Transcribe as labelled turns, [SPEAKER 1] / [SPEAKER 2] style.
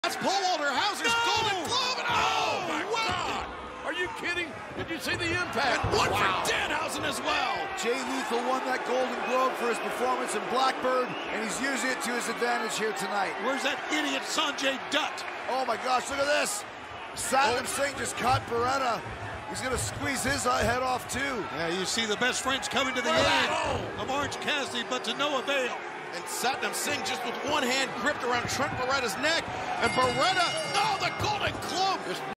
[SPEAKER 1] That's Paul Walter Hauser's Golden Glove. And
[SPEAKER 2] Oh my God! Are you kidding? Did you see the impact?
[SPEAKER 1] And one for Danhausen as well.
[SPEAKER 3] Jay Lethal won that Golden Globe for his performance in Blackbird, and he's using it to his advantage here tonight.
[SPEAKER 1] Where's that idiot Sanjay Dutt?
[SPEAKER 3] Oh my gosh, look at this. Satnam Singh just caught Beretta. He's gonna squeeze his head off too.
[SPEAKER 1] Yeah, you see the best friends coming to the aid of Orange Cassidy, but to no avail. And Satnam Singh just with one hand gripped around Trent Beretta's neck. And Beretta, oh, the Golden Globe.